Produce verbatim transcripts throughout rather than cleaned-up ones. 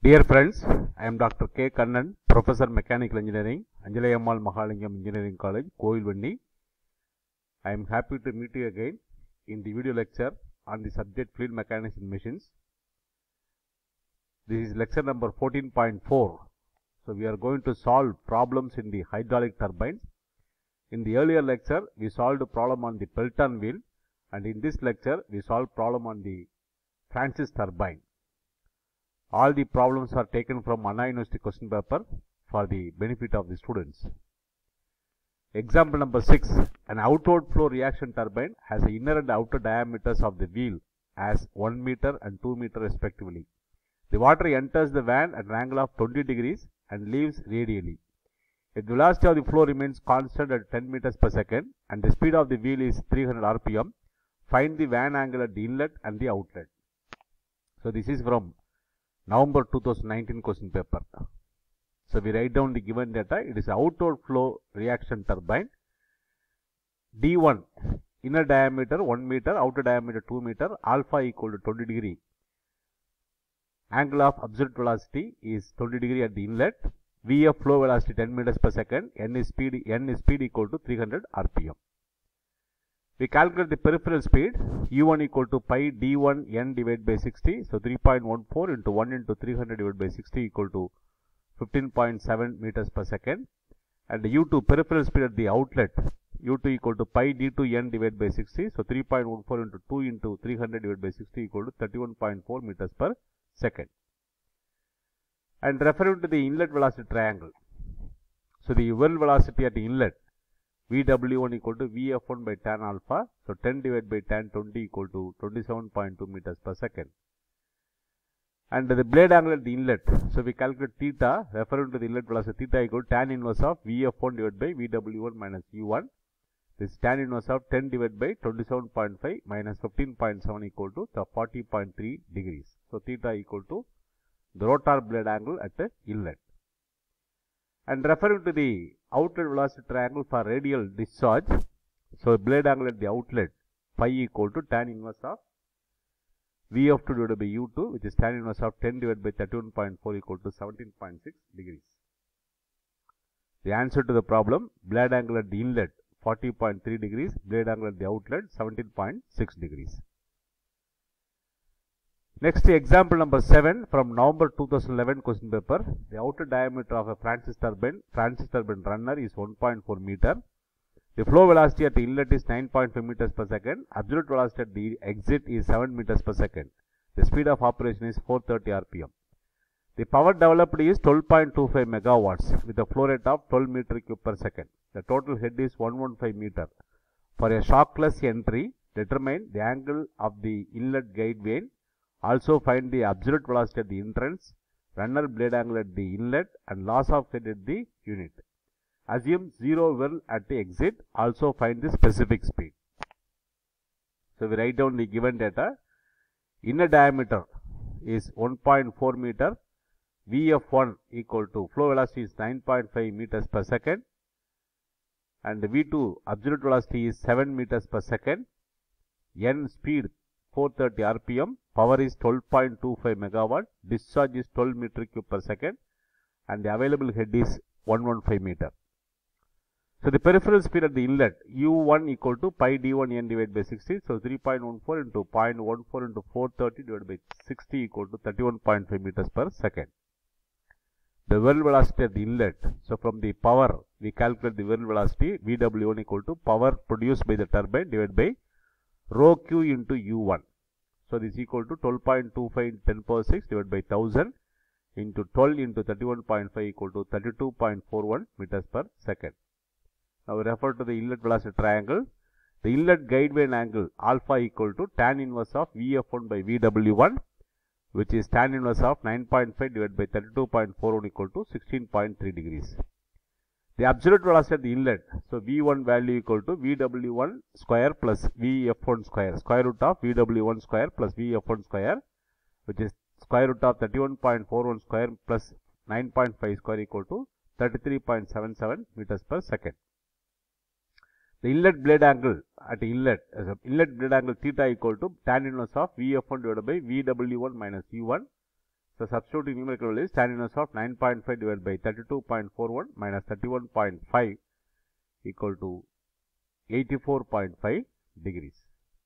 Dear friends, I am Doctor K. Kannan, Professor Mechanical Engineering, Anjalayammal Mahalingam Engineering College, Kovilvanni. I am happy to meet you again in the video lecture on the subject Fluid Mechanics in Machines. This is lecture number fourteen point four. So we are going to solve problems in the hydraulic turbines. In the earlier lecture, we solved a problem on the Pelton wheel, and in this lecture, we solved problem on the Francis turbine. All the problems are taken from Anna University question paper for the benefit of the students. Example number six. An outward flow reaction turbine has the inner and outer diameters of the wheel as one meter and two meter respectively. The water enters the van at an angle of twenty degrees and leaves radially. If the velocity of the flow remains constant at ten meters per second and the speed of the wheel is three hundred R P M, find the van angle at the inlet and the outlet. So this is from November two thousand nineteen question paper. So we write down the given data. It is outward flow reaction turbine. D one, inner diameter one meter, outer diameter two meter, alpha equal to twenty degree. Angle of absolute velocity is twenty degree at the inlet. V F flow velocity ten meters per second. N is speed, N is speed equal to three hundred R P M. We calculate the peripheral speed. U one equal to pi D one N divided by sixty. So three point one four into one into three hundred divided by sixty equal to fifteen point seven meters per second. And U two peripheral speed at the outlet. U two equal to pi D two N divided by sixty. So three point one four into two into three hundred divided by sixty equal to thirty-one point four meters per second. And referring to the inlet velocity triangle. So the whirl velocity at the inlet, V W one equal to V F one by tan alpha. So ten divided by tan twenty equal to twenty-seven point two meters per second. And the blade angle at the inlet. So we calculate theta, referring to the inlet velocity, theta equal to tan inverse of V F one divided by V W one minus U one. This is tan inverse of ten divided by twenty-seven point five minus fifteen point seven equal to the forty point three degrees. So theta equal to the rotor blade angle at the inlet. And referring to the outlet velocity triangle for radial discharge, so blade angle at the outlet, phi equal to tan inverse of V F two divided by U two, which is tan inverse of ten divided by thirty-one point four equal to seventeen point six degrees. The answer to the problem, blade angle at the inlet forty point three degrees, blade angle at the outlet seventeen point six degrees. Next, example number seven from November two thousand eleven question paper. The outer diameter of a Francis turbine, Francis turbine runner is one point four meter. The flow velocity at the inlet is nine point five meters per second. Absolute velocity at the exit is seven meters per second. The speed of operation is four hundred thirty R P M. The power developed is twelve point two five megawatts with a flow rate of twelve meter cube per second. The total head is one hundred fifteen meter. For a shockless entry, determine the angle of the inlet guide vane. Also find the absolute velocity at the entrance, runner blade angle at the inlet, and loss of head at the unit. Assume zero whirl at the exit. Also find the specific speed. So we write down the given data. Inner diameter is one point four meter. V F one equal to flow velocity is nine point five meters per second. And V two absolute velocity is seven meters per second. N speed four hundred thirty R P M. Power is twelve point two five megawatt. Discharge is twelve meter cube per second. And the available head is one hundred fifteen meter. So the peripheral speed at the inlet, U one equal to pi D one N divided by sixty. So three point one four into zero point one four into four hundred thirty divided by sixty equal to thirty-one point five meters per second. The whirl velocity at the inlet. So from the power, we calculate the whirl velocity, V W one equal to power produced by the turbine divided by rho Q into U one. So this is equal to twelve point two five ten power six divided by one thousand into twelve into thirty-one point five equal to thirty-two point four one meters per second. Now we refer to the inlet velocity triangle. The inlet guide vane angle alpha equal to tan inverse of V F one by V W one, which is tan inverse of nine point five divided by thirty-two point four one equal to sixteen point three degrees. The absolute velocity at the inlet, so V one value equal to V W one square plus V F one square, square root of V W one square plus V F one square, which is square root of thirty-one point four one square plus nine point five square equal to thirty-three point seven seven meters per second. The inlet blade angle at the inlet, as uh, inlet blade angle theta equal to tan inverse of V F one divided by V W one minus U one. So substituting numerical value is tan inverse of nine point five divided by thirty-two point four one minus thirty-one point five equal to eighty-four point five degrees.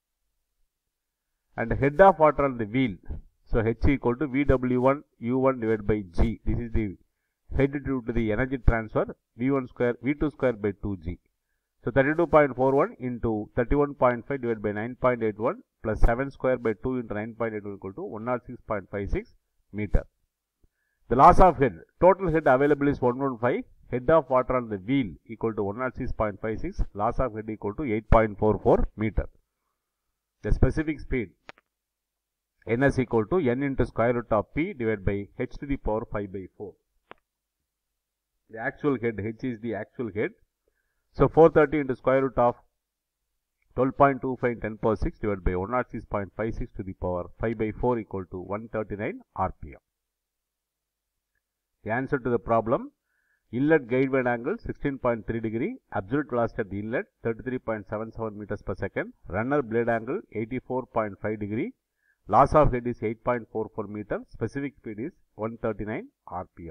And head of water on the wheel. So H equal to V W one U one divided by G. This is the head due to the energy transfer V one square V two square by two G. So thirty-two point four one into thirty-one point five divided by nine point eight one plus seven square by two into nine point eight one equal to one oh six point five six meter. The loss of head. Total head available is one hundred fifteen. Head of water on the wheel equal to one oh six point five six. Loss of head equal to eight point four four meter. The specific speed. Ns equal to n into square root of p divided by h to the power five by four. The actual head, h is the actual head. So four hundred thirty into square root of twelve point two five ten power six divided by one oh six point five six to the power five by four equal to one hundred thirty-nine R P M. The answer to the problem: inlet guide wand angle sixteen point three degree, absolute velocity at the inlet thirty-three point seven seven meters per second, runner blade angle eighty-four point five degree, loss of head is eight point four four meter, specific speed is one hundred thirty-nine R P M.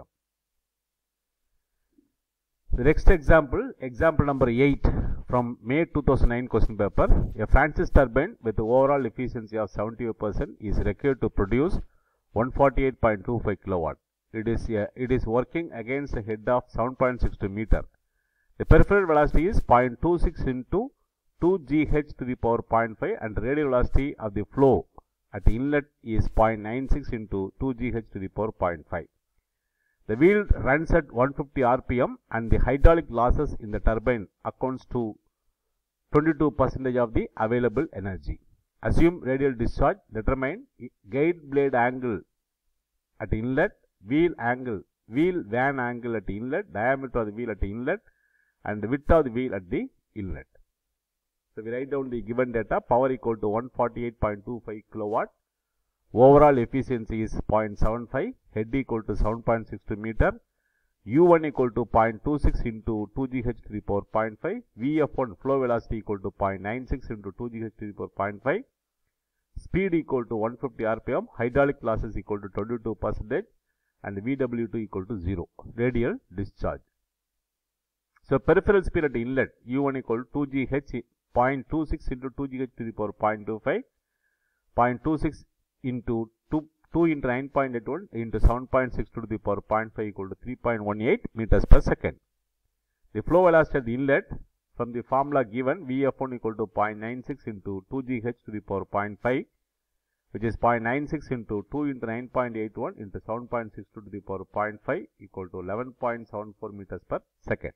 The next example, example number eight from May two thousand nine question paper. A Francis turbine with overall efficiency of seventy-five percent is required to produce one hundred forty-eight point two five kilowatt. It is a, it is working against a head of seven point six two meter. The peripheral velocity is zero point two six into two G H to the power zero point five and radial velocity of the flow at the inlet is zero point nine six into two G H to the power zero point five. The wheel runs at one hundred fifty R P M and the hydraulic losses in the turbine accounts to twenty-two percent of the available energy. Assume radial discharge. Determine guide blade angle at inlet, wheel angle, wheel van angle at inlet, diameter of the wheel at inlet and the width of the wheel at the inlet. So we write down the given data. Power equal to one hundred forty-eight point two five kilowatt. Overall efficiency is zero point seven five, head equal to seven point six two meter, U one equal to zero point two six into two G H to the power zero point five, V F one flow velocity equal to zero point nine six into two G H to the power zero point five, speed equal to one hundred fifty R P M, hydraulic losses equal to twenty-two percent and V W two equal to zero, radial discharge. So peripheral speed at inlet U one equal to two G H zero point two six into two G H to the power zero point two five, zero point two six into two, two into nine point eight one into seven point six two to the power zero point five equal to three point one eight meters per second. The flow velocity at the inlet from the formula given V F one equal to zero point nine six into two G H to the power zero point five, which is zero point nine six into two into nine point eight one into seven point six two to the power zero point five equal to eleven point seven four meters per second.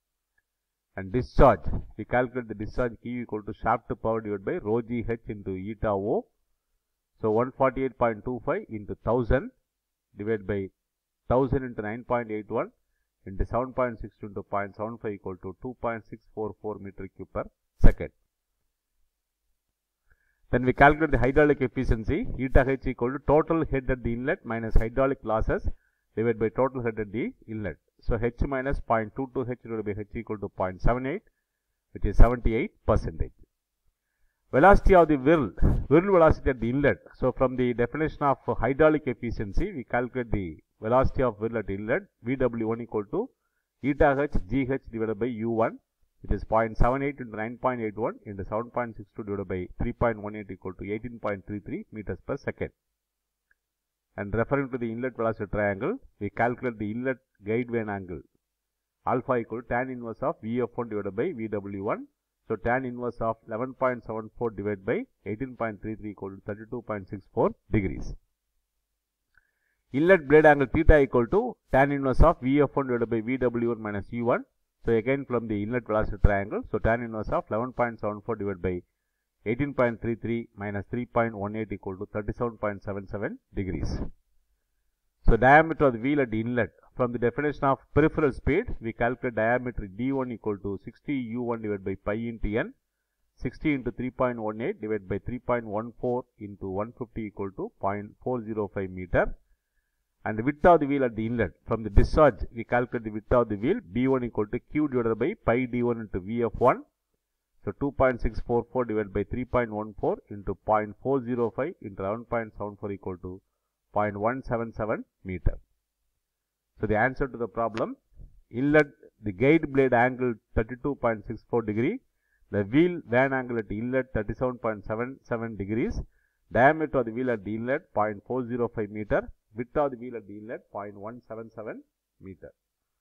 And discharge, we calculate the discharge Q equal to shaft power divided by rho G H into eta O. So one hundred forty-eight point two five into one thousand divided by one thousand into nine point eight one into seven point six two into zero point seven five equal to two point six four four meter cube per second. Then we calculate the hydraulic efficiency. Eta H equal to total head at the inlet minus hydraulic losses divided by total head at the inlet. So H minus zero point two two H divided by H equal to zero point seven eight, which is seventy-eight percent. Velocity of the whirl, whirl velocity at the inlet. So from the definition of hydraulic efficiency, we calculate the velocity of whirl at inlet, V W one equal to eta H G H divided by U one, which is zero point seven eight into nine point eight one into seven point six two divided by three point one eight equal to eighteen point three three meters per second. And referring to the inlet velocity triangle, we calculate the inlet guide vane angle alpha equal to tan inverse of V F one divided by V W one. So tan inverse of eleven point seven four divided by eighteen point three three equal to thirty-two point six four degrees. Inlet blade angle theta equal to tan inverse of V F one divided by V W one minus U one. So again from the inlet velocity triangle, so tan inverse of eleven point seven four divided by eighteen point three three minus three point one eight equal to thirty-seven point seven seven degrees. So diameter of the wheel at the inlet. From the definition of peripheral speed, we calculate diameter D one equal to sixty U one divided by pi into n, sixty into three point one eight divided by three point one four into one hundred fifty equal to zero point four zero five meter. And the width of the wheel at the inlet. From the discharge, we calculate the width of the wheel B one equal to Q divided by pi D one into V F one. So two point six four four divided by three point one four into zero point four zero five into eleven point seven four equal to zero point one seven seven meter. So the answer to the problem, inlet the guide blade angle thirty-two point six four degree, the wheel van angle at the inlet thirty-seven point seven seven degrees, diameter of the wheel at the inlet zero point four zero five meter, width of the wheel at the inlet zero point one seven seven meter.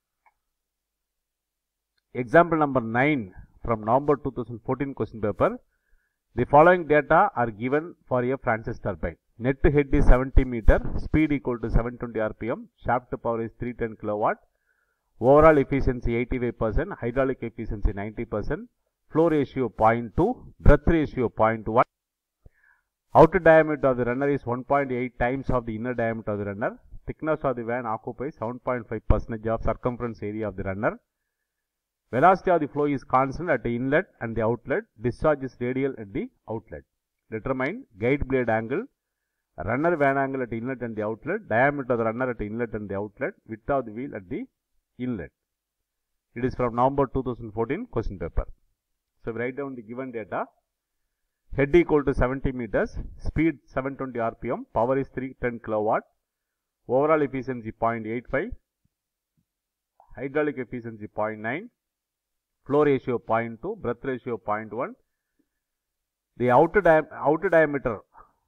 Example number nine from November two thousand fourteen question paper. The following data are given for a Francis turbine. Net head is seventy meter, speed equal to seven hundred twenty R P M, shaft power is three hundred ten kilowatt, overall efficiency eighty-five percent, hydraulic efficiency ninety percent, flow ratio zero point two, breadth ratio zero point one. Outer diameter of the runner is one point eight times of the inner diameter of the runner. Thickness of the van occupies seven point five percent of circumference area of the runner. Velocity of the flow is constant at the inlet and the outlet. Discharge is radial at the outlet. Determine guide blade angle, runner van angle at the inlet and the outlet, diameter of the runner at the inlet and the outlet, width of the wheel at the inlet. It is from November two thousand fourteen question paper. So we write down the given data. Head equal to seventy meters, speed seven hundred twenty R P M, power is three hundred ten kilowatt, overall efficiency zero point eight five, hydraulic efficiency zero point nine, flow ratio zero point two, breadth ratio zero point one. The outer, dia outer diameter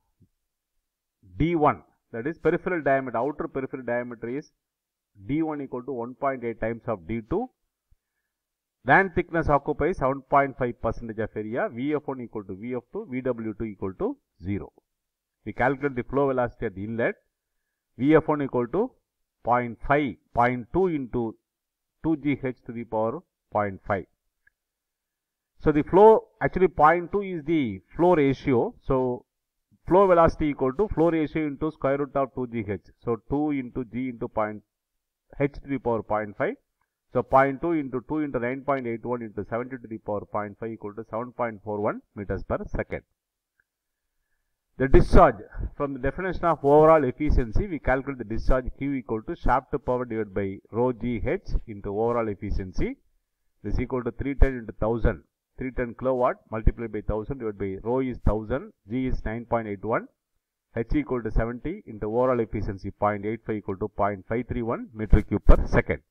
D one, that is peripheral diameter, outer peripheral diameter is D one equal to one point eight times of D two. Van thickness occupies seven point five percent of area, V F one equal to V F two, V W two equal to zero. We calculate the flow velocity at the inlet, V F one equal to zero point five, zero point two into two G H to the power zero point five. So the flow, actually zero point two is the flow ratio. So flow velocity equal to flow ratio into square root of two G H. So two into G into point H to the power zero point five. So zero point two into two into nine point eight one into seventy to the power zero point five equal to seven point four one meters per second. The discharge, from the definition of overall efficiency, we calculate the discharge Q equal to shaft power divided by rho G H into overall efficiency. This is equal to three hundred ten into one thousand, three hundred ten kilowatt multiplied by one thousand divided by rho is one thousand, G is nine point eight one, H equal to seventy into overall efficiency zero point eight five equal to zero point five three one meter cube per second.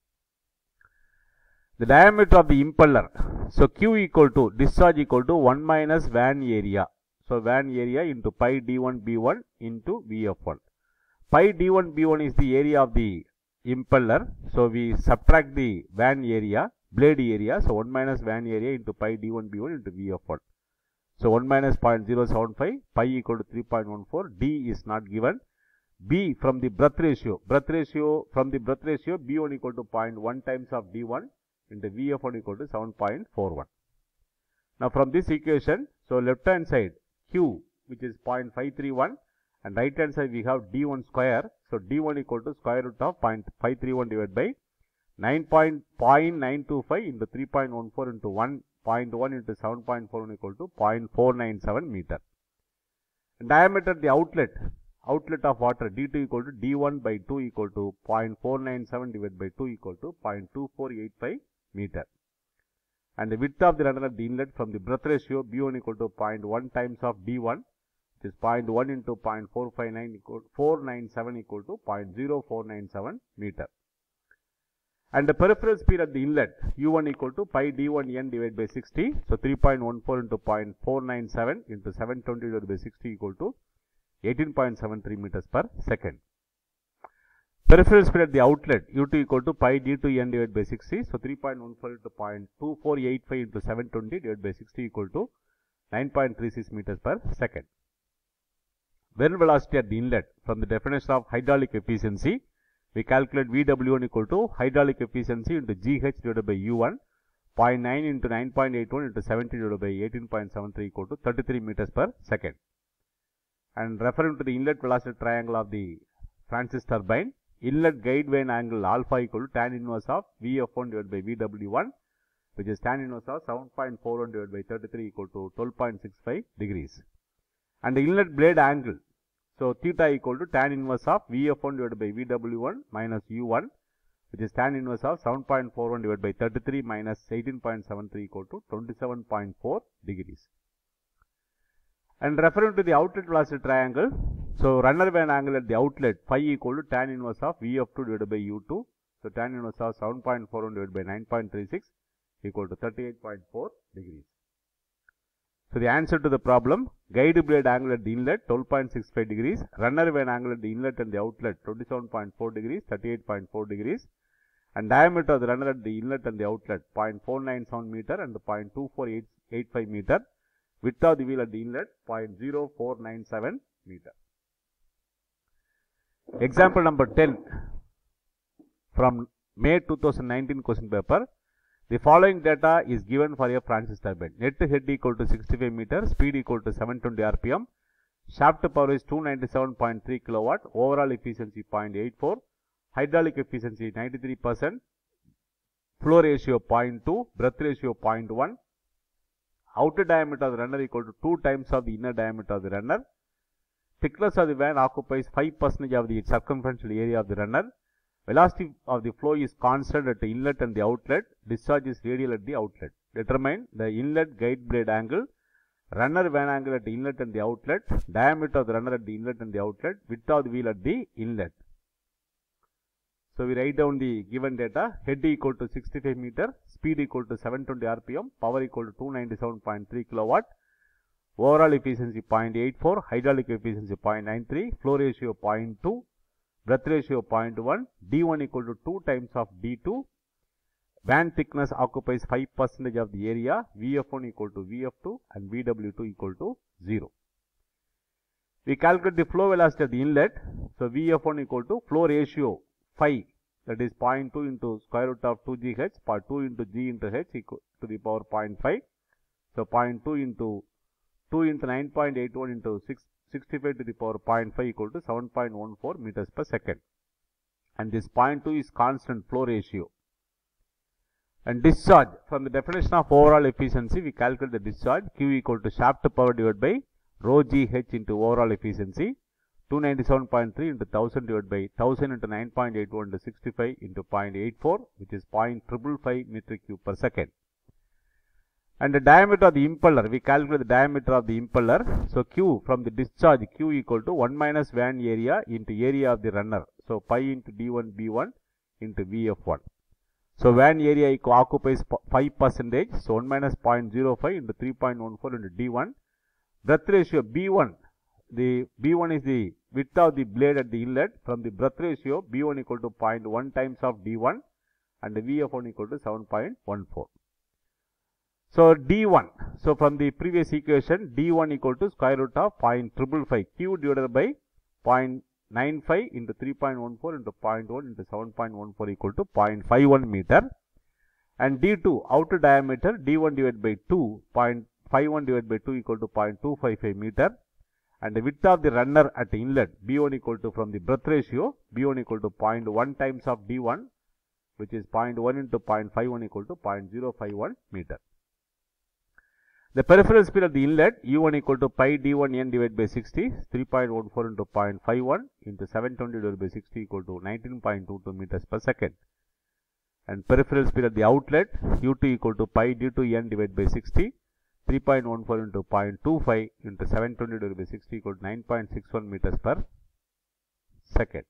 The diameter of the impeller, so Q equal to discharge equal to one minus van area. So van area into pi D one B one into V F one. Pi D one B one is the area of the impeller. So we subtract the van area, blade area. So one minus van area into pi D one B one into V F one. So one minus zero point zero seven five, pi equal to three point one four, D is not given. B from the breadth ratio, breadth ratio from the breadth ratio B one equal to zero point one times of D one into V F one equal to seven point four one. Now from this equation, so left hand side Q which is zero point five three one and right hand side we have D one square. So D one equal to square root of zero point five three one divided by nine point nine two five into three point one four into one point one into seven point four one equal to zero point four nine seven meter. Diameter the outlet, outlet of water D two equal to D one by two equal to zero point four nine seven divided by two equal to zero point two four eight five meter. And the width of the runner at the inlet from the breadth ratio B one equal to zero point one times of D one, which is zero point one into zero point four five nine equal four nine seven equal to zero point zero four nine seven meter. And the peripheral speed at the inlet U one equal to pi D one N divided by sixty. So three point one four into zero point four nine seven into seven hundred twenty divided by sixty equal to eighteen point seven three meters per second. Peripheral speed at the outlet U two equal to pi D two N divided by sixty. So three point one four into zero point two four eight five into seven hundred twenty divided by sixty equal to nine point three six meters per second. Well velocity at the inlet, from the definition of hydraulic efficiency, we calculate V W one equal to hydraulic efficiency into G H divided by U one, zero point nine into nine point eight one into seventy divided by eighteen point seven three equal to thirty-three meters per second. And referring to the inlet velocity triangle of the Francis turbine, inlet guide vane angle alpha equal to tan inverse of V F one divided by V W one, which is tan inverse of seven point four one divided by thirty-three equal to twelve point six five degrees. And the inlet blade angle, so theta equal to tan inverse of V F one divided by V W one minus U one, which is tan inverse of seven point four one divided by thirty-three minus eighteen point seven three equal to twenty-seven point four degrees. And referring to the outlet velocity triangle, so runner vane angle at the outlet phi equal to tan inverse of V F two divided by U two. So tan inverse of seven point four one divided by nine point three six equal to thirty-eight point four degrees. So the answer to the problem, guide blade angle at the inlet twelve point six five degrees, runner vane angle at the inlet and the outlet twenty-seven point four degrees, thirty-eight point four degrees, and diameter of the runner at the inlet and the outlet zero point four nine seven meter and zero point two four eight five meter. Width of the wheel at the inlet zero point zero four nine seven meter. Example number ten from May two thousand nineteen question paper. The following data is given for a Francis turbine. Net head equal to sixty-five meter, speed equal to seven hundred twenty R P M, shaft power is two hundred ninety-seven point three kilowatt, overall efficiency zero point eight four, hydraulic efficiency ninety-three percent, flow ratio zero point two, breath ratio zero point one, outer diameter of the runner equal to two times of the inner diameter of the runner, thickness of the vane occupies five percent of the circumferential area of the runner, velocity of the flow is constant at the inlet and the outlet, discharge is radial at the outlet. Determine the inlet guide blade angle, runner vane angle at the inlet and the outlet, diameter of the runner at the inlet and the outlet, width of the wheel at the inlet. So we write down the given data, head equal to sixty-five meter, speed equal to seven hundred twenty R P M, power equal to two hundred ninety-seven point three kilowatt, overall efficiency zero point eight four, hydraulic efficiency zero point nine three, flow ratio zero point two, breath ratio zero point one, D one equal to two times of D two, vane thickness occupies five percent of the area, V F one equal to V F two and V W two equal to zero. We calculate the flow velocity at the inlet, so V F one equal to flow ratio phi, that is zero point two into square root of two G H, or two into G into H equal to the power zero point five. So zero point two into two into nine point eight one into sixty-five to the power zero point five equal to seven point one four meters per second. And this zero point two is constant flow ratio. And discharge, from the definition of overall efficiency, we calculate the discharge Q equal to shaft power divided by rho G H into overall efficiency, two hundred ninety-seven point three into one thousand divided by one thousand into nine point eight one into sixty-five into zero point eight four, which is zero point five five five meter cube per second. And the diameter of the impeller, we calculate the diameter of the impeller. So Q from the discharge, Q equal to one minus vane area into area of the runner. So pi into D one B one into V F one. So vane area occupies five percent, so one minus zero point zero five into three point one four into D one. Breath ratio B one, the B one is the width of the blade at the inlet. From the breath ratio, B one equal to zero point one times of D one and the V F one equal to seven point one four. So D one, so from the previous equation, D one equal to square root of zero point five five five, Q divided by zero point nine five into three point one four into zero point one into seven point one four equal to zero point five one meter. And D two, outer diameter, D one divided by two, zero point five one divided by two equal to zero point two five five meter. And the width of the runner at the inlet, B one equal to, from the breath ratio, B one equal to zero point one times of D one, which is zero point one into zero point five one equal to zero point zero five one meter. The peripheral speed of the inlet, U one equal to pi D one N divided by sixty, three point one four into zero point five one into seven hundred twenty divided by sixty equal to nineteen point two two meters per second. And peripheral speed of the outlet, U two equal to pi D two N divided by sixty, three point one four into zero point two five into seven hundred twenty divided by sixty equal to nine point six one meters per second.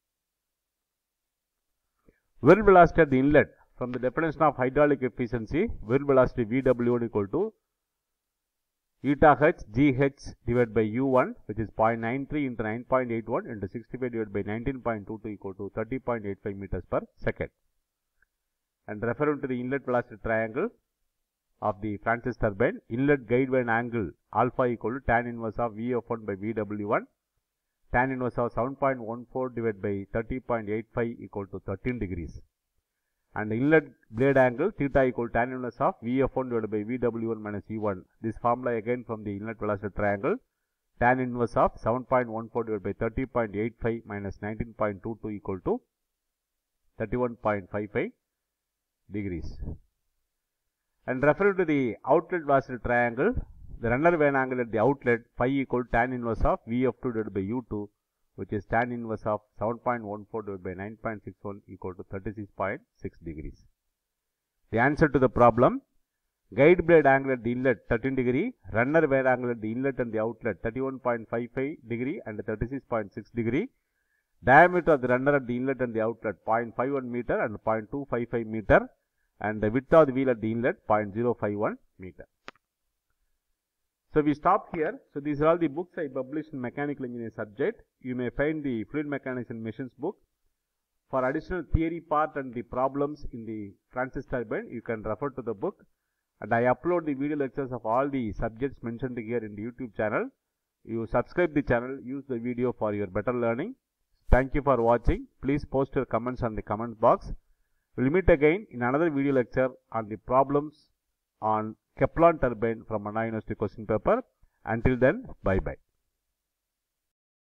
Wind velocity at the inlet, from the definition of hydraulic efficiency, wind velocity V W one equal to eta H G H divided by U one, which is zero point nine three into nine point eight one into sixty-five divided by nineteen point two two equal to thirty point eight five meters per second. And referring to the inlet velocity triangle of the Francis turbine, inlet guide vane angle alpha equal to tan inverse of V F one by V W one, tan inverse of seven point one four divided by thirty point eight five equal to thirteen degrees. And the inlet blade angle theta equal to tan inverse of V F one divided by V W one minus E one. This formula again from the inlet velocity triangle, tan inverse of seven point one four divided by thirty point eight five minus nineteen point two two equal to thirty-one point five five degrees. And referring to the outlet velocity triangle, the runner vane angle at the outlet phi equal to tan inverse of V F two divided by U two, which is tan inverse of seven point one four divided by nine point six one equal to thirty-six point six degrees. The answer to the problem, guide blade angle at the inlet thirteen degree, runner wear angle at the inlet and the outlet thirty-one point five five degree and thirty-six point six degree, diameter of the runner at the inlet and the outlet zero point five one meter and zero point two five five meter, and the width of the wheel at the inlet zero point zero five one meter. So we stop here. So these are all the books I published in mechanical engineering subject. You may find the fluid mechanics and machines book. For additional theory part and the problems in the Francis turbine, you can refer to the book. And I upload the video lectures of all the subjects mentioned here in the YouTube channel. You subscribe the channel, use the video for your better learning. Thank you for watching. Please post your comments on the comment box. We will meet again in another video lecture on the problems on Kaplan turbine from Anna University question paper. Until then, bye bye.